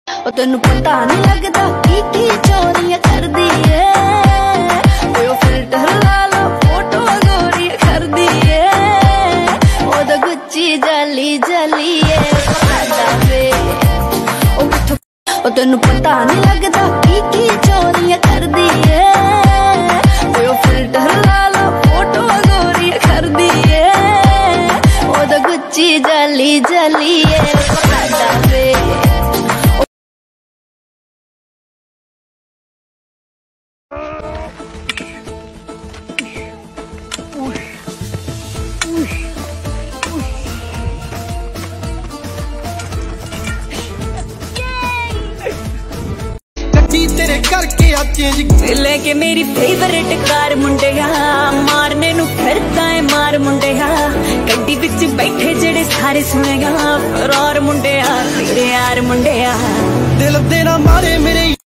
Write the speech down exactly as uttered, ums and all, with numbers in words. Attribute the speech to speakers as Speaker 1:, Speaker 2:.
Speaker 1: ਉਹ ਤੈਨੂੰ ਪਤਾ ਨਹੀਂ ਲੱਗਦਾ ਕੀ ਕੀ ਚੋਰੀਆਂ ਕਰਦੀ ਏ ਉਹ ਫਿਲਟਰ ਲਾ ਲਾ ਫੋਟੋ ਗੋਰੀ ਕਰਦੀ ਏ ਉਹਦਾ ਗੁੱਚੀ ਜਾਲੀ ਜਾਲੀ ਏ ਸਾਡਾ ਵੇ ਉਹ ਕਿੱਥੋਂ ਉਹ ਤੈਨੂੰ ਪਤਾ ਨਹੀਂ ਲੱਗਦਾ ਕੀ ਕੀ ਚੋਰੀਆਂ ਕਰਦੀ ਏ ਉਹ ਫਿਲਟਰ ਲਾ ਲਾ ਫੋਟੋ ਗੋਰੀ ਕਰਦੀ ਏ ਉਹਦਾ ਗੁੱਚੀ ਜਾਲੀ ਜਾਲੀ ਏ ਸਾਡਾ ਵੇ
Speaker 2: तेरे करके चेंज
Speaker 1: लेके मेरी फेवरेट कार मुंडिया मारने नू फिरदा है मार मुंडिया गड्डी विच बैठे जेड़े सारे सुनेगा फरार मुंडिया तेरे यार मुंडिया
Speaker 2: दिल दे ना मारे मेरे